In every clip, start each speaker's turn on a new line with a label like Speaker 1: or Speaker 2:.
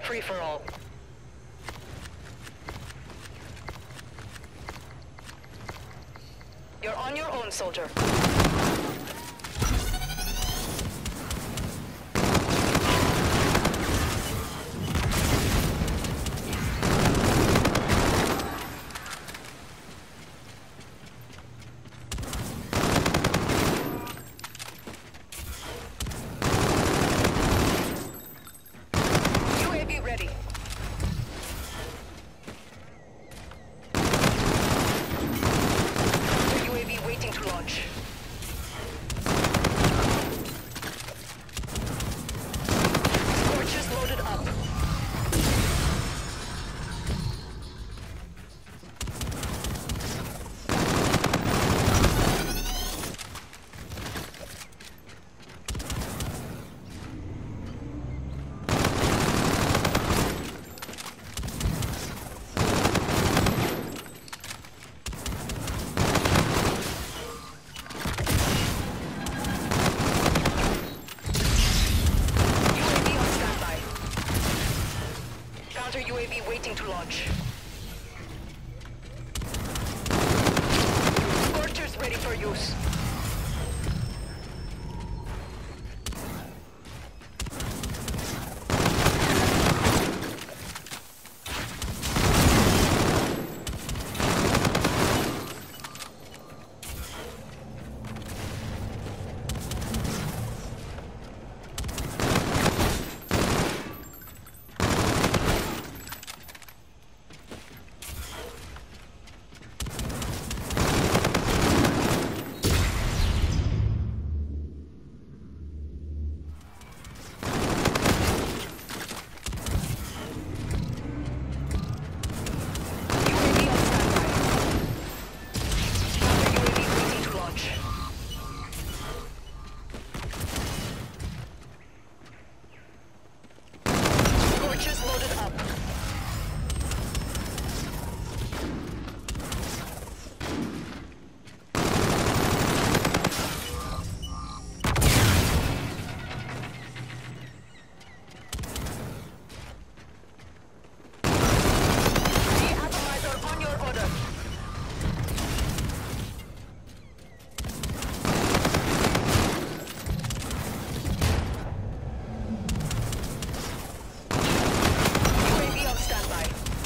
Speaker 1: free-for-all. You're on your own, soldier. UAV ready. UAV waiting to launch. Scorches loaded up. UAV on standby. Counter UAV waiting to launch. Scorchers ready for use. UAV on standby. Counter UAV waiting to launch. Scorchers loaded up. The atomizer on your order. UAV on standby.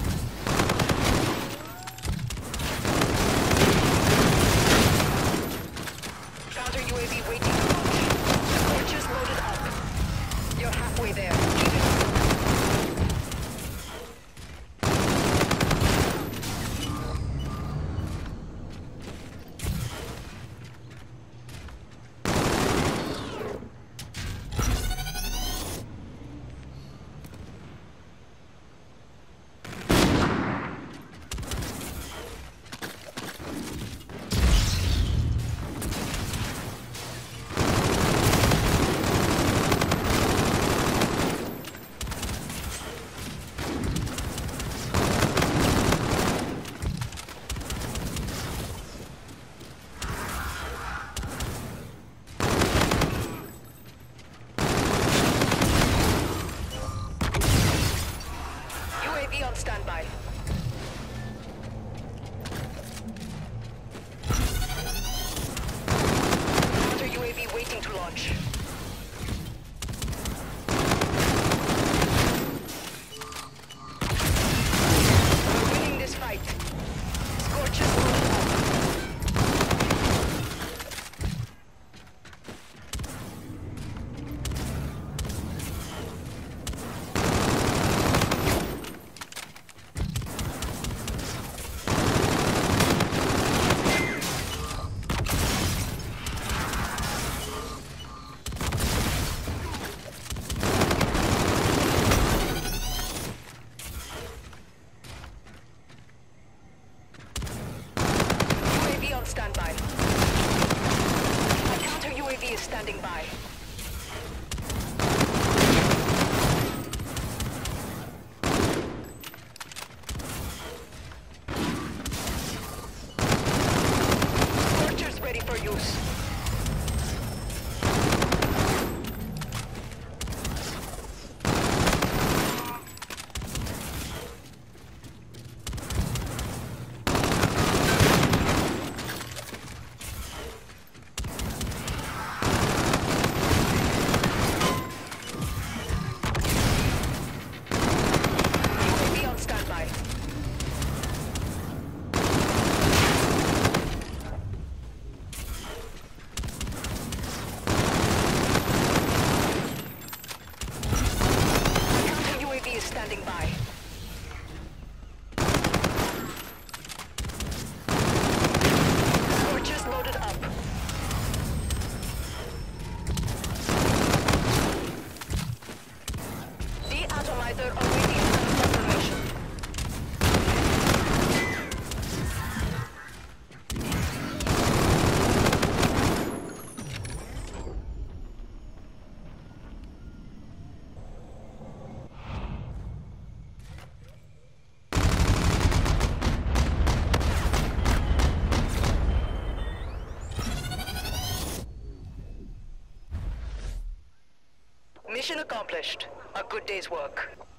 Speaker 1: Counter UAV waiting to launch. Scorchers loaded up. You're halfway there. Keep it. Stabilizer awaiting confirmation. Mission accomplished. A good day's work.